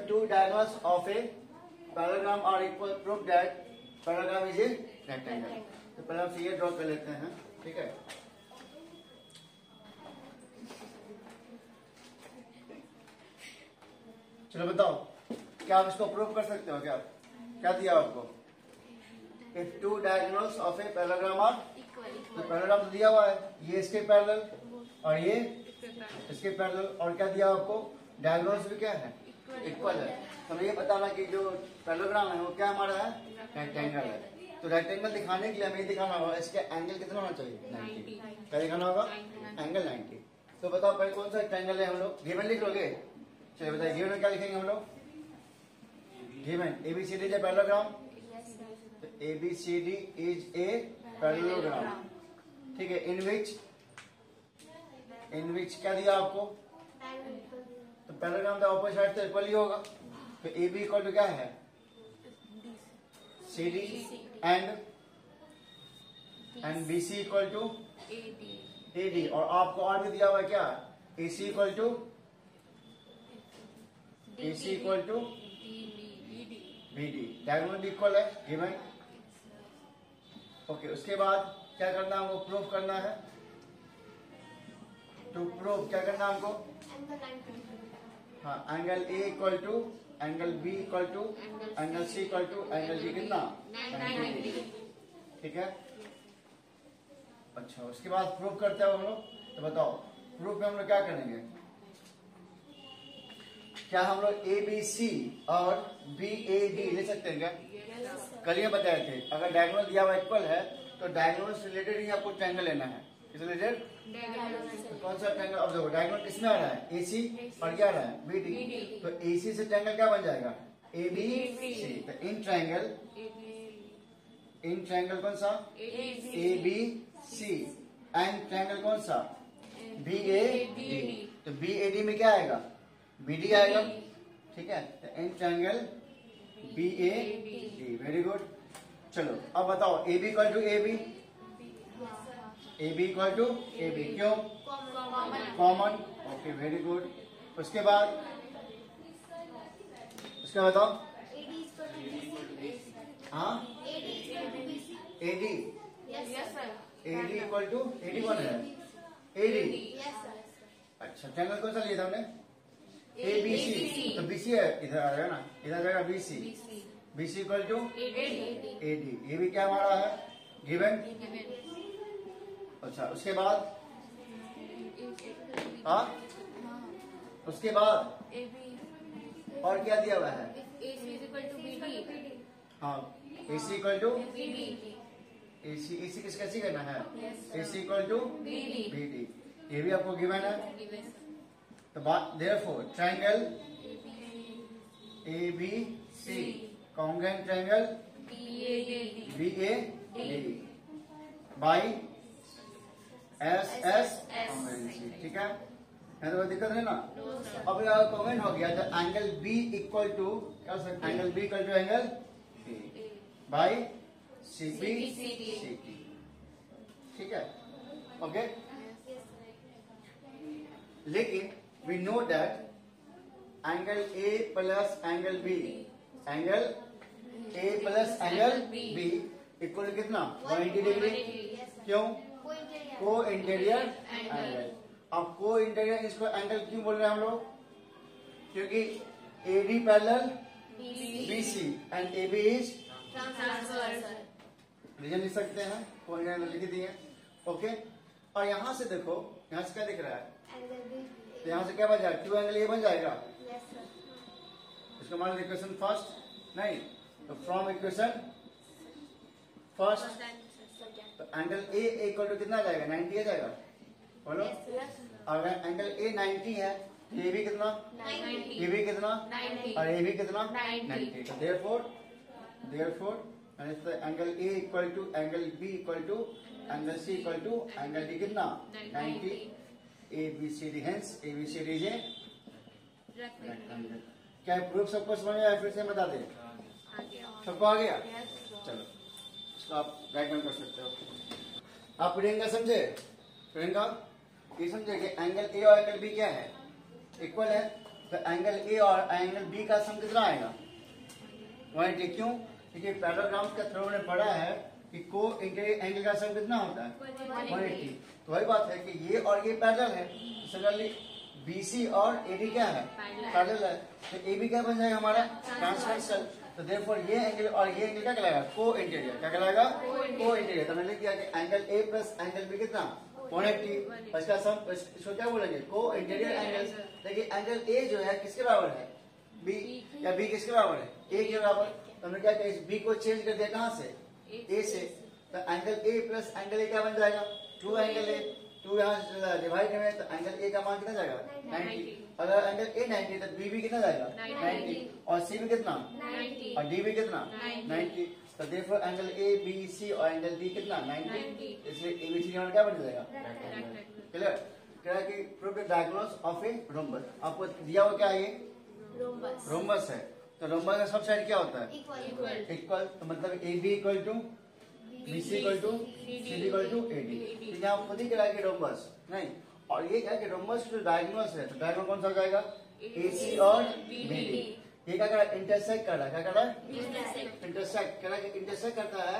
if two diagonals of a parallelogram are equal, prove that parallelogram is a rectangle. तो पहले हम ये draw कर लेते हैं, ठीक है। चलो बताओ, क्या आप इसको प्रूव कर सकते हो? क्या क्या दिया आपको? If two diagonals of a parallelogram are, तो पैरेलल तो दिया हुआ है, ये इसके पैरेलल और ये इसके पैरेलल, और क्या दिया आपको? डायगोनल्स भी क्या है? इक्वल है। तो हमें ये बताना कि जो पैरेललोग्राम है वो क्या हमारा है? रेक्टेंगल है। तो रेक्टेंगल दिखाने के लिए हमें दिखाना होगा इसके एंगल कितना होना चाहिए? 90। क्या दिखाना होगा? एंगल 90। तो बताओ पहले कौन सा रेक्टेंगल है? हम लोग गिवन लिख लोगे? चलिए बताइए, गिवन में क्या लिखेंगे हम लोग? Given ABCD is a parallelogram. तो ABCD इज ए पैरेललोग्राम, ठीक है। इन विच क्या दिया आपको? तो पैरेललोग्राम का ऑपोजिट साइड तो इक्वल ही होगा। तो AB इक्वल टू क्या है? CD and BC equal to AD। और आपको और भी दिया हुआ है क्या? AC equal to BD। Diagonal भी इक्वल है, गिवन। ओके, उसके बाद क्या करना है हमको? प्रूफ करना है। टू प्रूफ क्या करना है हमको? हाँ, angle A equal to angle B equal to angle C equal to angle D कितना? 90। ठीक है। अच्छा, उसके बाद प्रूफ करते हैं हम लोग। तो बताओ प्रूफ में हम लोग क्या करेंगे? क्या हम लोग ABC और BAD ले सकते हैं क्या? कल ये बताए थे, अगर डायगोनल दिया हुआ इक्वल है तो डायगोनल से रिलेटेड ही आपको ट्रायंगल लेना है। किस रिलेटेड? तो कौन सा ट्रायंगल? अब देखो, डायगोनल किसमें आ रहा है? AC और क्या आ रहा है? BD। तो AC से ट्रायंगल क्या बन जाएगा? ABC। तो इन ट्रायंगल कौन सा? ABC। एंड ट्रायंगल कौन सा? BAD। तो BAD में क्या आएगा? BD आएगा, ठीक है। तो in triangle BAD। Very good. चलो अब बताओ, AB equal to AB। AB equal to AB, क्यों? कॉमन। Okay, very good. उसके बाद बताओ। हाँ, AD इक्वल टू AD कौन है? AD। अच्छा, ट्रायंगल कौन सा लिया था हमने? ABC। तो BC है, इधर आ जाएगा ना, इधर आ जाएगा BC इक्वल टू AD। ये भी क्या हमारा है? गिवन। अच्छा, उसके बाद हाँ, उसके बाद और क्या दिया हुआ है? हाँ, AC इक्वल टू AC कैसे करना है? AC equal to BD। ये भी आपको गिवन है। तो therefore triangle ABC congruent triangle BAD by SS congruency, ठीक है। तो कोई दिक्कत नहीं ना? अब अगर कॉन्ग्रुएंट हो गया तो एंगल B इक्वल टू क्या हो सकता है? Angle B equal to angle A by CBCD, ठीक है। ओके, लेकिन we know that angle A plus angle B equal कितना? 180 डिग्री। क्यों? को इंटीरियर एंगल। अब को इंटीरियर इसको एंगल क्यों बोल रहे हैं हम लोग? क्योंकि AD parallel BC and AB is transversal. Reason लिख सकते हैं, को इंटीरियर लिख दिए। ओके, और यहां से देखो, यहां से क्या दिख रहा है? तो यहाँ से क्या बन जाएगा? 2 एंगल A बन जाएगा। इसको मान इक्वेशन फर्स्ट नहीं, तो फ्रॉम इक्वेशन फर्स्ट तो एंगल A इक्वल टू कितना आ जाएगा? 90 आ जाएगा। बोलो, अगर एंगल A 90 है तो ये भी कितना? 90। ये भी कितना? 90। और ये भी कितना? 90। तो therefore angle A equal to angle B equal to angle C equal to angle D कितना? 90। ABCD, hence ABCD is a rectangle। क्या प्रूफ सबको समझ में आया? फिर से बता दे, सबको आ गया? चलो, इसको आप राइट डाउन कर सकते हो। आप प्रियंका समझे? प्रियंका ये समझे कि एंगल A और एंगल B क्या है? इक्वल है। तो एंगल ए और एंगल बी का सम कितना आएगा 180। क्यों? क्योंकि पैराग्राम के थ्रू ने पढ़ा है कि को इंटीरियर एंगल का सम कितना होता है 180। तो वही बात है कि ये और ये पैरेलल है, सिमिलरली बीसी और एडी क्या है पैरेलल है, तो एबी क्या बन जाएगा हमारा ट्रांसवर्सल। तो देयरफॉर ये एंगल और ये एंगल क्या कहलाएगा को इंटीरियर, क्या कहलाएगा को इंटीरियर। तो मैंने लिख दिया कि angle A plus angle B कितना 180, इसका सम इसको क्या बोलेंगे को इंटीरियर एंगल। देखिए एंगल ए जो है किसके बराबर है बी, या बी किसके बराबर है ए के बराबर। तो हमने क्या किया इस बी को चेंज कर दिया कहां से ए से, तो angle A plus angle A क्या बन जाएगा 2 एंगल ए, 2 यहाँ से डिवाइड में, तो एंगल ए का मान कितना जाएगा 90। अगर एंगल ए 90 तो बी भी कितना जाएगा 90 और सी भी कितना 90 और डी भी कितना 90। तो therefore angle A B C और एंगल डी कितना 90, इसलिए एबीसी का मान क्या बन जाएगा क्लियर। क्या कि prove the diagonals of a rhombus. आपको दिया हुआ क्या है ये रोम्बस है, तो रोम्बस का सब साइड क्या होता है इक्वल। तो मतलब A B equal to B C equal to C D equal to A D. तो यहाँ खुद ही करा कि रोम्बस नहीं, और ये क्या कि रोम्बस जो डायगोनल्स है, तो डायगोनल कौन सा हो जाएगा ए सी और बी डी। ये क्या कर रहा है इंटरसेक्ट कर रहा है, क्या कर रहा है इंटरसेक्ट कर रहा है, इंटरसेक्ट करता है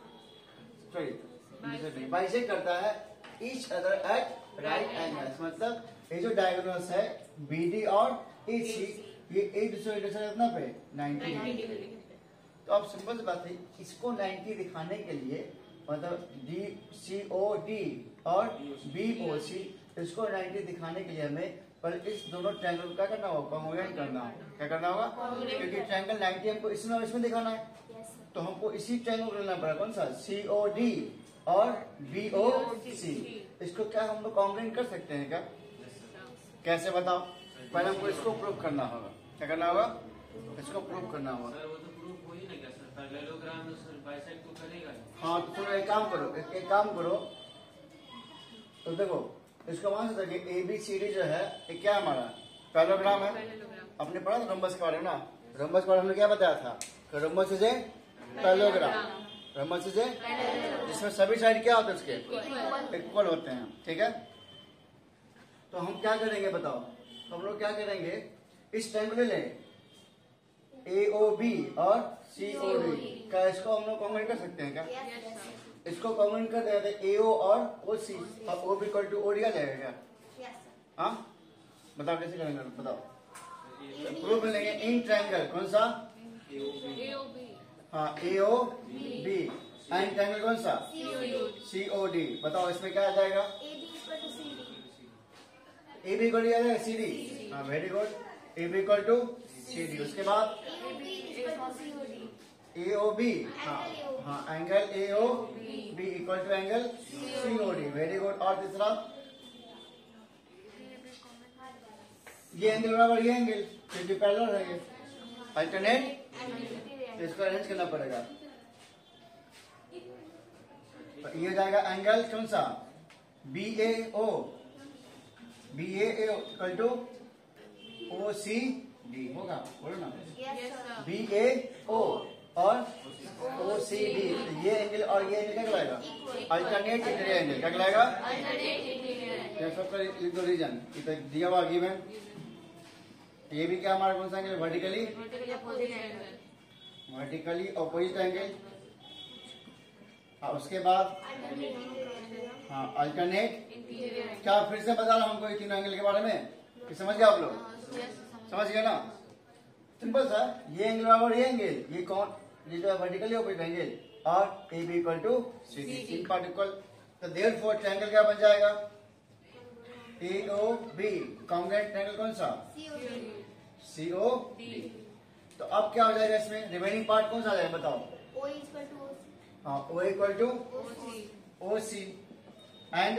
सॉरी बाइसेक्ट करता है each other at right angles. मतलब ये जो डायगोनल्स है बी डी और ए सी ये एक दूसरे इंटरसेक्ट कितना पे 90 डिग्री। तो अब सिंपल सी बात है, इसको 90 दिखाने के लिए मतलब डी सी ओ डी और बी ओ सी, इसको 90 दिखाने के लिए हमें पर इस दोनों ट्रायंगल को क्या करना होगा कॉन्ग्रुएंट करना होगा। क्या करना होगा क्योंकि ट्रायंगल 90 हमको इसमें और इसमें दिखाना है, तो हमको इसी ट्रायंगल को लेना पड़ेगा कौन सा सी ओ डी और बी ओ सी। इसको क्या हम लोग कॉन्ग्रुएंट कर सकते हैं क्या, कैसे बताओ। पहले हमको इसको प्रूव करना होगा, क्या करना होगा इसको प्रूव करना होगा। हाँ तो चलो एक काम करो तो देखो इसको मान सकते कि ए बी सी डी जो है ये क्या हमारा पैरेललोग्राम है। आपने पढ़ा था रोम्बस के बारे में ना, रोम्बस के बारे में हमने क्या बताया था कि rhombus is a parallelogram, rhombus is a जिसमें सभी साइड क्या होते हैं उसके इक्वल होते हैं, ठीक है। तो हम क्या करेंगे बताओ, तो हम लोग क्या करेंगे इस ट्रायंगल ले ए ओ बी और सी ओ डी का इसको हम लोग कॉन्ग्रुएंट कर सकते हैं क्या इसको कॉन्ग्रुएंट कर देते हैं ए ओ और ओ सी और O B equal to O D आ जाएगा क्या हाँ बताओ कैसे करेंगे बताओ। प्रूफ मिलेंगे इन ट्रायंगल कौन सा हाँ A O B and triangle कौन सा सी ओ डी। बताओ इसमें क्या आ जाएगा ए बी इक्वल टू आ जाएगा सी डी। हाँ very good A B equal to C D. उसके बाद ए ओ बी हाँ angle A O B equal to angle C O D very good. और तीसरा ये एंगल बराबर ये एंगल क्योंकि पैरेलल है ये अल्टरनेट, तो इसको अरेंज करना पड़ेगा। तो ये जाएगा एंगल कौन सा B A O equal to O C D होगा बोलो ना बी ए ओ और ओ सी डी। ये एंगल और ये एंगल क्या कहलाएगा अल्टरनेट इंटीरियर एंगल, क्या कहलाएगा सबका लिख दो रीजन दिया हुआ गिवन। ये भी क्या हमारा कौन सा एंगल वर्टिकली ऑपोजिट एंगल। हाँ उसके बाद हाँ अल्टरनेट। क्या फिर से बता रहा हूँ हमको ये तीनों एंगल के बारे में कि समझ गए आप लोग समझ गए ना सिंपल सा ये एंगल बराबर ये एंगल ये कौन ये जो वर्टिकली ऑपोजिट एंगल और A B equal to C D in particle. तो देयरफॉर ट्रायंगल क्या बन जाएगा A O B congruent triangle कौन सा सी ओ डी। तो अब क्या हो जाएगा इसमें रिमेनिंग पार्ट कौन सा आ जाएगा बताओ हाँ O equal to O C and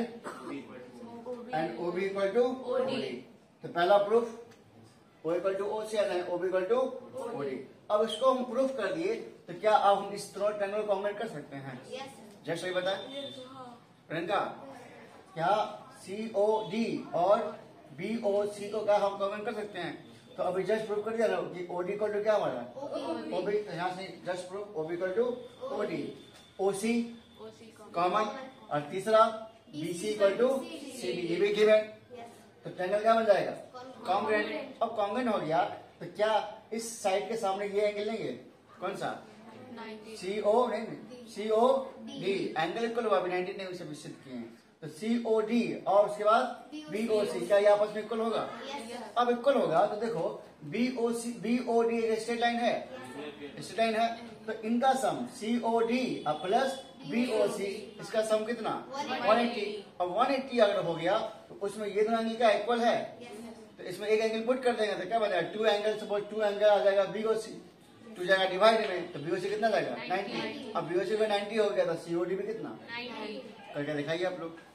O B equal to O D. तो पहला proof O equal to O C and O B equal to O D. अब इसको हम प्रूफ कर दिए तो क्या अब हम इस दोनों ट्रायंगल कॉन्ग्रुएंट कर सकते हैं जस्ट वही बताए प्रियंका क्या सी ओ डी और बी ओ सी को क्या हम कॉन्ग्रुएंट कर सकते हैं। तो अभी जस्ट प्रूफ कर दिया ना कि ओ डी इक्वल टू क्या हमारा ओ बी, यहाँ से just proof O B equal to O D O C common और तीसरा B C equal to C D ये भी गिवन। तो ट्रायंगल क्या बन जाएगा? कॉन्ग्रुएंट। अब कॉन्ग्रुएंट हो गया तो क्या इस साइड के सामने ये एंगल लेंगे? कौन सा? CO नहीं, COD एंगल इक्वल हुआ, 90 ने उसे विकसित किए हैं, तो COD और उसके बाद BOC, क्या ये आपस में इक्वल होगा? अब इक्वल होगा तो देखो BOD एक स्ट्रेट लाइन है, स्ट्रेट लाइन है, तो इनका सम COD प्लस BOC, इसका सम कितना? 180। अब 180 अगर हो गया तो उसमें ये दोनों एंगल क्या इक्वल है? तो इसमें एक एंगल पुट कर देंगे तो क्या बनेगा? 2 एंगल, सपोज 2 एंगल आ जाएगा BOC, 2 जाएगा डिवाइड में, तो BOC कितना जाएगा? 90। अब BOC में 90 हो गया तो COD भी कितना? 90 करके दिखाइए आप लोग।